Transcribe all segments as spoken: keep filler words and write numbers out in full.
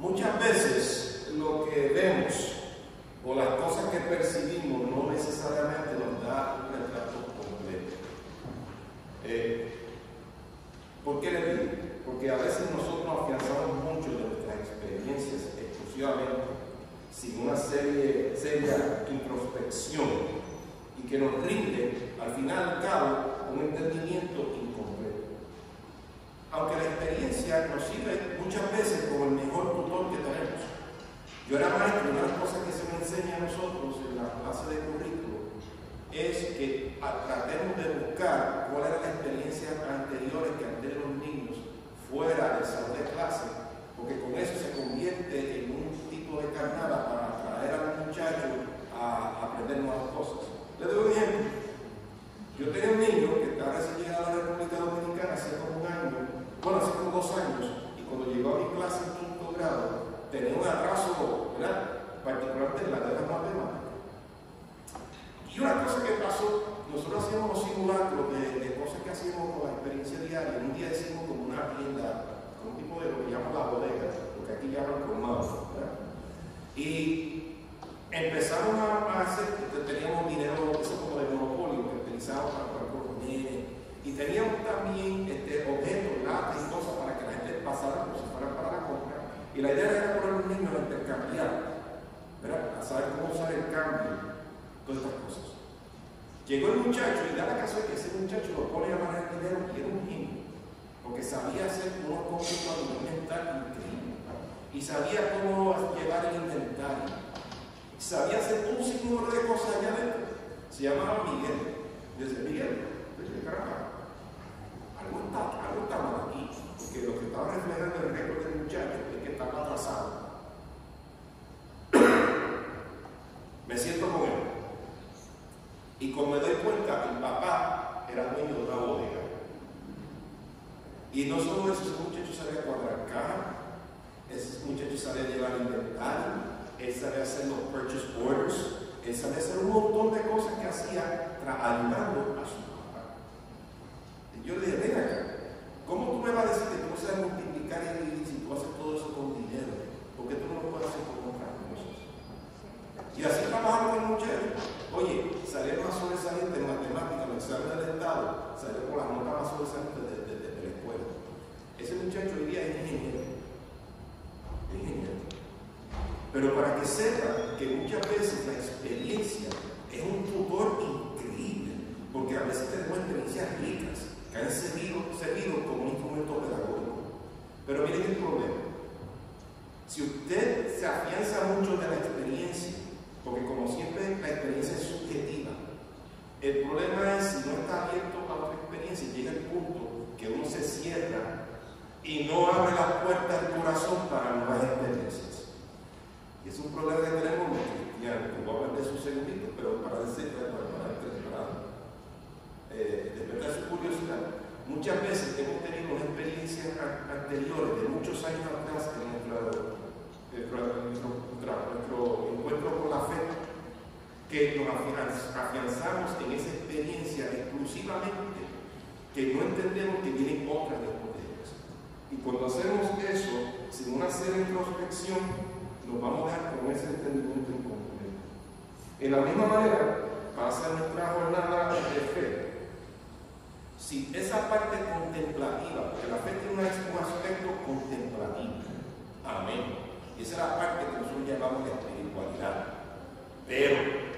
Muchas veces lo que vemos o las cosas que percibimos no necesariamente nos da un retrato completo. Eh, ¿Por qué le digo? Porque a veces nosotros afianzamos mucho de nuestras experiencias exclusivamente sin una serie, seria introspección y que nos rinde, al final y al cabo, un entendimiento incompleto. Aunque la experiencia nos sirve muchas veces como el mejor tutor que tenemos. Yo era maestro, una de las cosas que se me enseña a nosotros en la clase de currículo es que tratemos de buscar cuáles eran las experiencias anteriores que han tenido los niños fuera del salón de clase, porque con eso se convierte en un tipo de carnada para atraer a los muchachos a aprender nuevas cosas. Les doy un ejemplo. Yo tenía un niño que estaba recién llegado a la República Dominicana hace como un año, bueno, hace como dos años, y cuando llegó a mi clase en quinto grado, tenía un atraso, ¿verdad?, particularmente en la de las matemáticas. Y una cosa que pasó, nosotros hacíamos los simulacros de, de cosas que hacíamos con la experiencia diaria. Un día hicimos como una tienda, como un tipo de lo que llaman la bodega, lo que aquí llaman colmado, ¿verdad? Y empezamos a, a hacer, teníamos dinero, eso como de monopolio, que utilizábamos para jugar con los nenes, y teníamos también este, objetos, latas y cosas para que la gente pasara como si fuera para la compra. Y la idea era poner a los niños a intercambiar, ¿verdad?, a saber cómo usar el cambio, todas estas cosas. Llegó el muchacho y da la caso de que ese muchacho lo pone a manejar dinero y era un genio, porque sabía hacer unos cómputos a nivel mental increíble, y sabía cómo llevar el inventario, sabía hacer un sinnúmero de cosas allá adentro. Se llamaba Miguel. Desde Miguel, desde caramba, algo está, algo está mal aquí, porque lo que estaba reflejando el récord del muchacho es que estaba atrasado. Me siento con él. Y como me doy cuenta, el papá era dueño de una bodega. Y no solo eso, ese muchacho sabía cuadrar caja, ese muchacho sabía llevar inventario, él sabía hacer los purchase orders, él sabía hacer un montón de cosas que hacía ayudando a su papá. Y yo le dije, ven acá, ¿cómo tú me vas a decir que tú no sabes multiplicar y si tú haces todo eso con dinero? Porque tú no lo puedes hacer con otras cosas. Y así trabajamos con el muchacho. Oye, salieron más sobresalientes en matemáticas, los exámenes del Estado, salieron con las notas más sobresalientes de, de, de, de la escuela. Ese muchacho hoy día es ingeniero. Es ingeniero. Pero para que sepan que muchas veces la experiencia es un tutor increíble, porque a veces tenemos experiencias ricas que han servido, servido como un instrumento pedagógico. Pero miren el problema. Si usted se afianza mucho de la experiencia, porque como siempre la experiencia es subjetiva, el problema es si no está abierto a otra experiencia, llega el punto que uno se cierra y no abre las puertas del corazón para nuevas experiencias. Y es un problema que tenemos los cristianos, que voy a hablar de eso un segundito, pero para decir, para, para, para eh, despertar su curiosidad. Muchas veces hemos tenido unas experiencias anteriores de muchos años atrás en nuestro, nuestro, nuestro, nuestro encuentro con la fe, que nos afianzamos en esa experiencia exclusivamente, que no entendemos que vienen otras después de ellas. Y cuando hacemos eso, sin una seria introspección, nos vamos a dar con ese entendimiento incompleto. En la misma manera, pasa en nuestra jornada de fe. Si esa parte contemplativa, porque la fe tiene un aspecto contemplativo, amén, y esa es la parte que nosotros llamamos la espiritualidad. Pero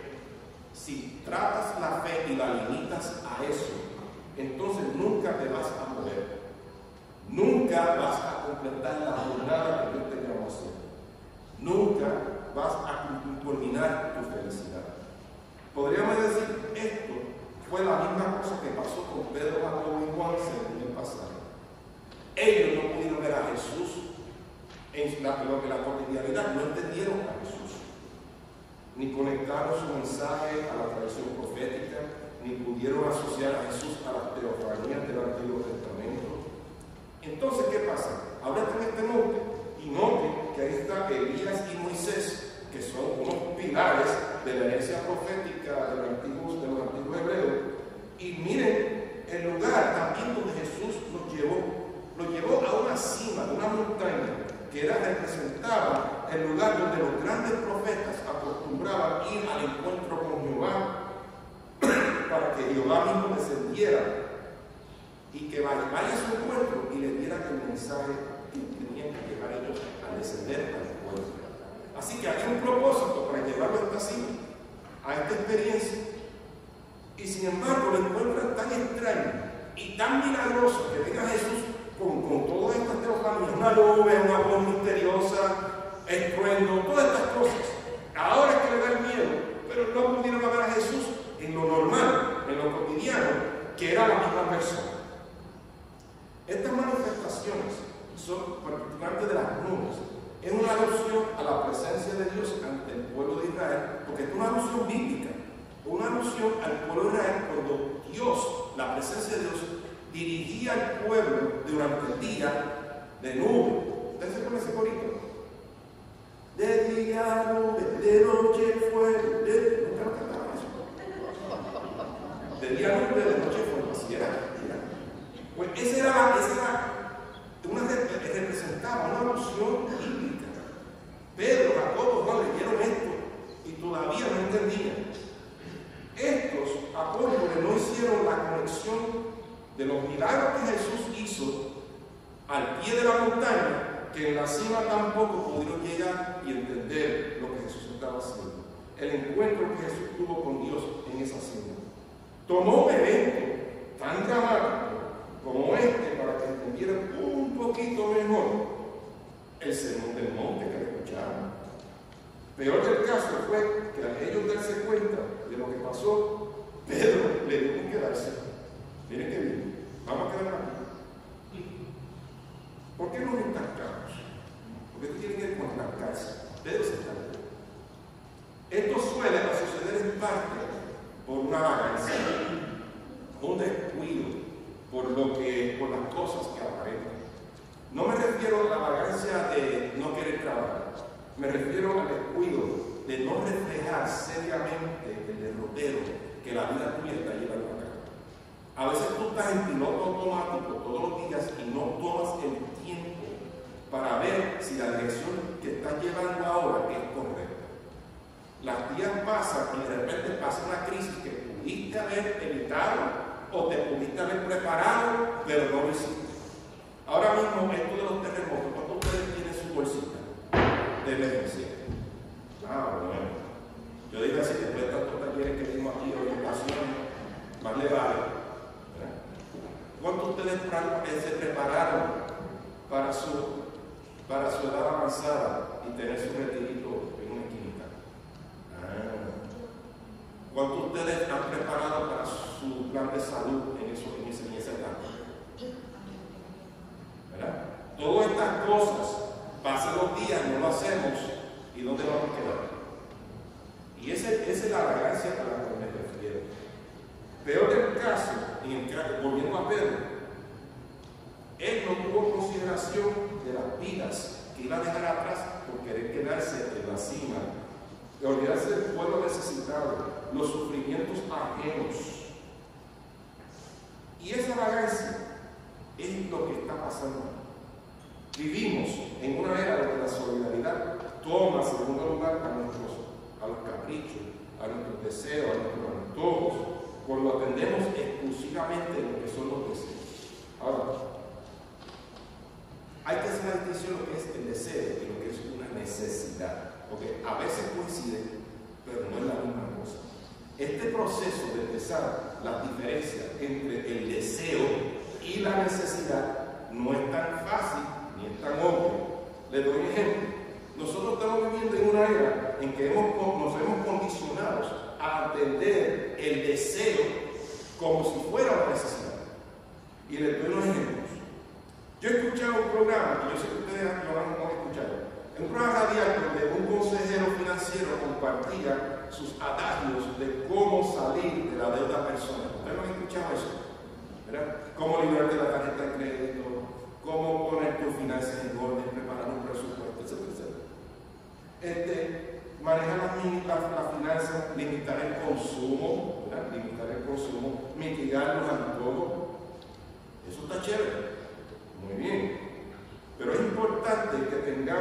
si tratas la fe y la limitas a eso, entonces nunca te vas a mover, nunca vas a completar la jornada que Dios te llamó a hacer, nunca vas a culminar tu felicidad. Podríamos decir, esto fue la misma cosa que pasó con Pedro, Jacobo y Juan según el pasaje. Ellos no pudieron ver a Jesús en la, en la cotidianidad, no entendieron a Jesús, ni conectaron su mensaje a la tradición profética, ni pudieron asociar a Jesús a las teofanías del Antiguo Testamento. Entonces, ¿qué pasa? Ahora están en este monte y noten que ahí está Elías y Moisés, que son unos pilares de la herencia profética de los antiguos, de los antiguos hebreos. Y miren el lugar también donde Jesús los llevó. Los llevó a una cima de una montaña que era representaba el lugar donde los grandes profetas acostumbraban ir al encuentro con Jehová, para que Jehová mismo descendiera y que vaya, vaya a su encuentro y le diera el mensaje que tenían que llevar ellos al descender al encuentro. Así que había un propósito para llevarlo hasta así, a esta experiencia. Y sin embargo lo encuentran tan extraño y tan milagroso que venga Jesús con, con todas estas teofanías, una nube, una voz misteriosa, estruendo, todas estas cosas. Ahora es que le da el miedo, pero no pudieron ver a Jesús en lo normal, en lo cotidiano, que era la misma persona. Estas manifestaciones son particularmente de las nubes. Es una alusión a la presencia de Dios ante el pueblo de Israel, porque es una alusión bíblica, una alusión al pueblo de Israel cuando Dios, la presencia de Dios, dirigía al pueblo durante el día de nube. ¿Ustedes se ponen ese corito? De día nube, de noche fuego, de... ¿No cantaban eso? De día nube, de noche fuego, así era. Pues esa era, esa era una, representaba una alusión bíblica. Pedro, Jacobo, Juan leyeron esto y todavía no entendían. Estos apóstoles no hicieron la conexión de los milagros que Jesús hizo al pie de la montaña, que en la cima tampoco pudieron llegar y entender lo que Jesús estaba haciendo. El encuentro que Jesús tuvo con Dios en esa cima. Tomó un evento tan dramático como este para que entendieran un poquito mejor el sermón del monte que escucharon. Peor del caso fue que al ellos darse cuenta de lo que pasó, Pedro le dijo que quedarse. Miren que bien, vamos a quedar aquí. ¿Por qué nos estancamos? Porque esto tiene que ver con estancarse. Pedro se estancó. Esto suele suceder en parte por una vagancia, un descuido, por lo que, por las cosas que aparecen. No me refiero a la vagancia de no querer trabajar, me refiero al descuido de no reflejar seriamente el derrotero que la vida tuya está llevando a cabo. A veces tú estás en piloto automático todos los días y no tomas el tiempo para ver si la dirección que estás llevando ahora es correcta. Las días pasan y de repente pasa una crisis que pudiste haber evitado o te pudiste haber preparado, pero no lo hiciste. Ahora mismo, esto de los terremotos, ¿cuántos de ustedes tienen su bolsita de emergencia? Ah, bueno. Yo digo así, después de tantos talleres que vimos aquí, orientación, más le vale. ¿Cuántos de ustedes se prepararon para su, para su edad avanzada y tener su retirito en una esquinita? Ah. ¿Cuántos de ustedes han preparado para su plan de salud en, eso, en, ese, en esa etapa? ¿Verdad? Todas estas cosas, pasan los días, no lo hacemos, ¿y dónde vamos a quedar? Y esa es la vagancia a la que me refiero. Peor del caso, en el caso, volviendo a Pedro, él no tuvo consideración de las vidas que iba a dejar atrás por querer quedarse en la cima, de olvidarse del pueblo necesitado, los sufrimientos ajenos. Y esa vagancia es lo que está pasando. Vivimos en una era donde la solidaridad toma segundo lugar a nuestros, a los caprichos, a nuestros deseos, a nuestros antojos, cuando atendemos exclusivamente lo que son los deseos. Ahora, hay que hacer la distinción de lo que es el deseo y lo que es una necesidad, porque a veces coinciden, pero no es la misma cosa. Este proceso de empezar la diferencia entre el deseo y la necesidad no es tan fácil ni es tan obvio. Les doy un ejemplo. Nosotros estamos viviendo en una era en que hemos, nos hemos condicionado a atender el deseo como si fuera una necesidad. Y les doy unos ejemplos. Yo he escuchado un programa, y yo sé que ustedes lo han escuchado, un programa radial donde un consejero financiero compartía sus adagios de cómo salir de la deuda personal. ¿Ustedes no han escuchado eso? ¿Verdad? Cómo librarte de la tarjeta de crédito, cómo poner tus finanzas en orden, preparar un presupuesto, etcétera, etcétera. Este, manejar las, las, las finanzas, limitar el consumo, ¿verdad? Limitar el consumo, mitigar los antojos. Eso está chévere, muy bien. Pero es importante que tengamos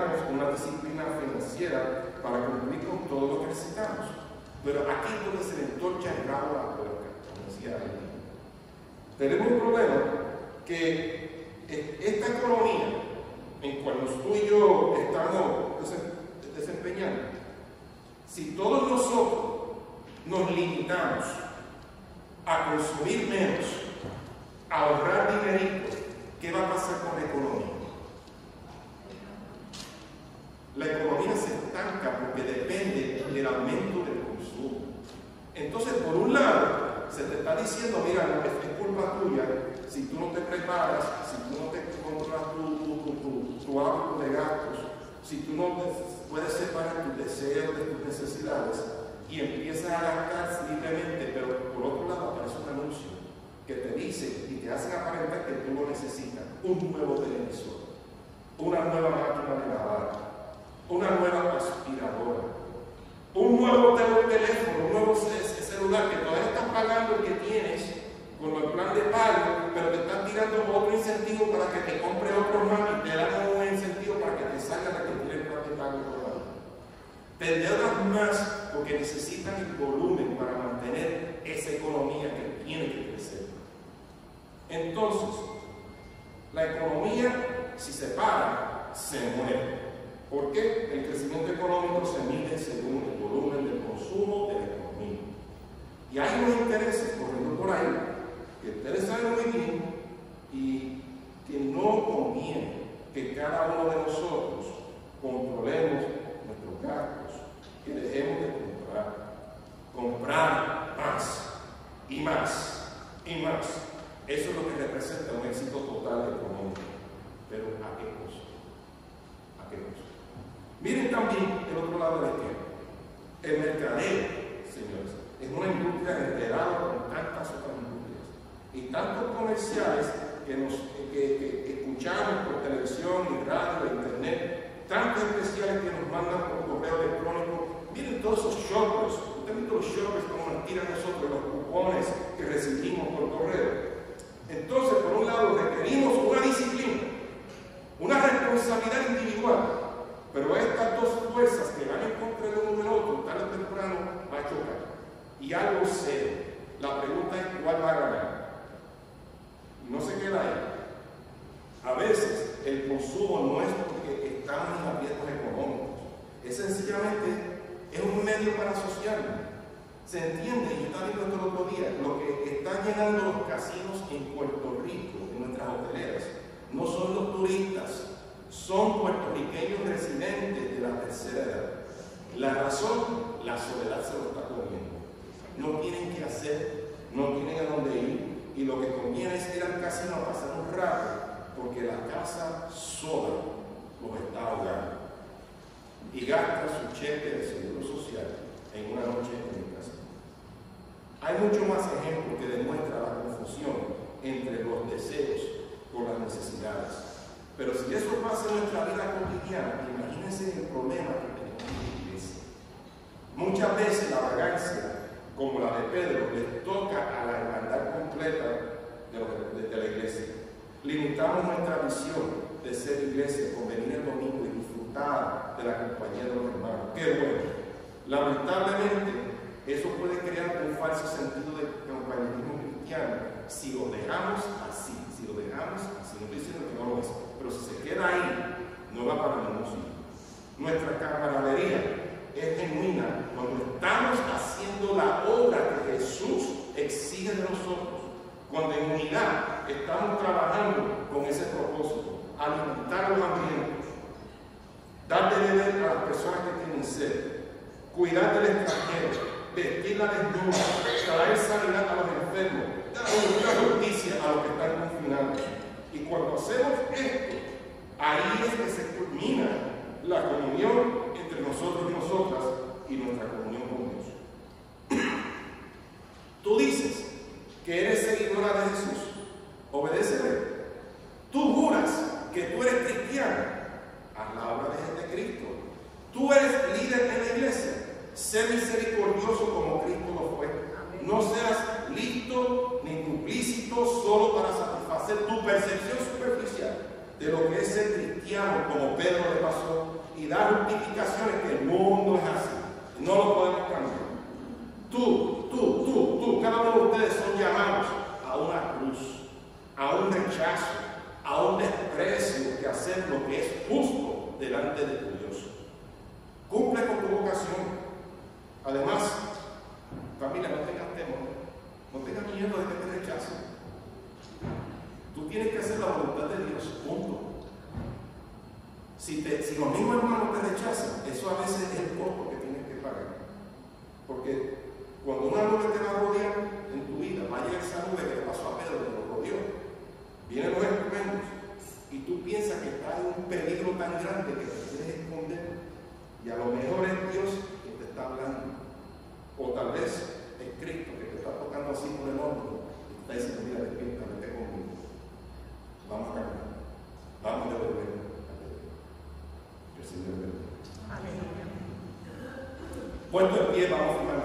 financiera para cumplir con todo lo que necesitamos. Pero aquí es donde se le entorcha el rabo a la puerca, como decía alguien. Tenemos un problema que esta economía en cual tú y yo estamos desempeñando, si todos nosotros nos limitamos a consumir menos, a ahorrar dinerito, ¿qué va a pasar con la economía? La economía se estanca porque depende del aumento del consumo. Entonces, por un lado, se te está diciendo, mira, no, es culpa tuya si tú no te preparas, si tú no te controlas tu, tu, tu, tu, tu hábito de gastos, si tú no puedes separar tus deseos de tus necesidades y empiezas a gastar libremente, pero por otro lado aparece un anuncio que te dice y te hacen aparentar que tú lo necesitas, un nuevo televisor, una nueva máquina de lavar, una nueva aspiradora, un nuevo teléfono, un nuevo celular que todavía estás pagando el que tienes con el plan de pago, pero te están tirando otro incentivo para que te compre otro más y te dan un incentivo para que te salga la que tiene el plan de pago todavía. Te endeudas más porque necesitan el volumen para mantener esa economía que tiene que crecer. Entonces, la economía, si se para, se muere. ¿Por qué? El crecimiento económico se mide según el volumen del consumo de la economía. Y hay unos intereses corriendo por ahí que ustedes saben muy bien y que no conviene que cada uno de nosotros controlemos nuestros gastos, que dejemos de comprar, comprar más y más y más. Eso es lo que representa un éxito total económico. Pero ¿a qué costo? ¿A qué costo? Miren también el otro lado de la izquierda. El mercadeo, señores, es una industria enterada con tantas otras industrias y tantos comerciales que, nos, que, que, que escuchamos por televisión y radio e internet, tantos especiales que nos mandan por correo electrónico. Miren todos esos shoppers. Ustedes ven los shoppers como nos tiran nosotros los cupones que recibimos por correo. Entonces, por un lado, requerimos una disciplina, una responsabilidad individual. Pero estas dos fuerzas que van en contra del uno del otro, tarde o temprano, va a chocar. Y algo sé, la pregunta es cuál va a ganar. Y no se queda ahí. A veces el consumo no es porque estamos en aprietos económicos, es sencillamente es un medio para asociarnos. Se entiende, y yo estaba viendo esto el otro día, lo que están llenando los casinos en Puerto Rico, en nuestras hoteleras, no son los turistas, son puertorriqueños residentes de la tercera edad. La razón, la soledad se lo está comiendo. No tienen qué hacer, no tienen a dónde ir, y lo que conviene es ir al casino a pasar un rato, porque la casa sola los está ahogando. Y gasta su cheque de seguro social en una noche en el casino. Hay mucho más ejemplos que demuestran la confusión entre los deseos con las necesidades. Pero si eso pasa en nuestra vida cotidiana, imagínense el problema que tenemos en la iglesia. Muchas veces la vagancia, como la de Pedro, les toca a la hermandad completa de, los, de, de la iglesia. Limitamos nuestra visión de ser iglesia, con venir el domingo y disfrutar de la compañía de los hermanos. ¡Qué bueno! Lamentablemente, eso puede crear un falso sentido de compañerismo cristiano si lo dejamos así, si lo dejamos así, no estoy diciendo que no lo es, pero si se queda ahí, no va para ningún sitio. Nuestra camaradería es genuina cuando estamos haciendo la obra que Jesús exige de nosotros, cuando en unidad estamos trabajando con ese propósito, alimentar a los hambrientos, dar de beber a las personas que tienen sed, cuidar del extranjero, vestir la desnuda, traer sanidad a los enfermos, dar justicia a los que están confinados. Y cuando hacemos esto, ahí es que se culmina la comunión entre nosotros y nosotras y nuestra comunión con Dios. Tú dices que eres seguidora de Jesús, obedécele. Tú juras que tú eres cristiana, haz la obra de Cristo. Tú eres líder en la iglesia, sé misericordioso como Cristo lo fue. No seas listo ni duplícito solo para satisfacer tu percepción superficial de lo que es ser cristiano, como Pedro le pasó. y da justificaciones que el mundo es así. No lo podemos cambiar. Tú, tú, tú, tú, cada uno de ustedes son llamados a una cruz, a un rechazo, a un desprecio de hacer lo que es justo delante de tu Dios. Cumple con tu vocación. Además, familia, no tengas temor, no tengas miedo de que te rechacen. Tú tienes que hacer la voluntad de Dios, punto. Si, te, si los mismos hermanos te rechazan, eso a veces es el costo que tienes que pagar. Porque cuando una nube te va a rodear en tu vida, va a llegar esa nube que le pasó a Pedro, que lo rodeó. Vienen los instrumentos y tú piensas que está en un peligro tan grande que te quieres esconder. Y a lo mejor es Dios que te está hablando. O tal vez es Cristo que te está tocando así por el hombro y te está diciendo: mira, despierta, vete conmigo. Vamos a caminar. Vamos a devolver. Que el Señor bendiga. Amén. Puesto en pie, vamos a firmar.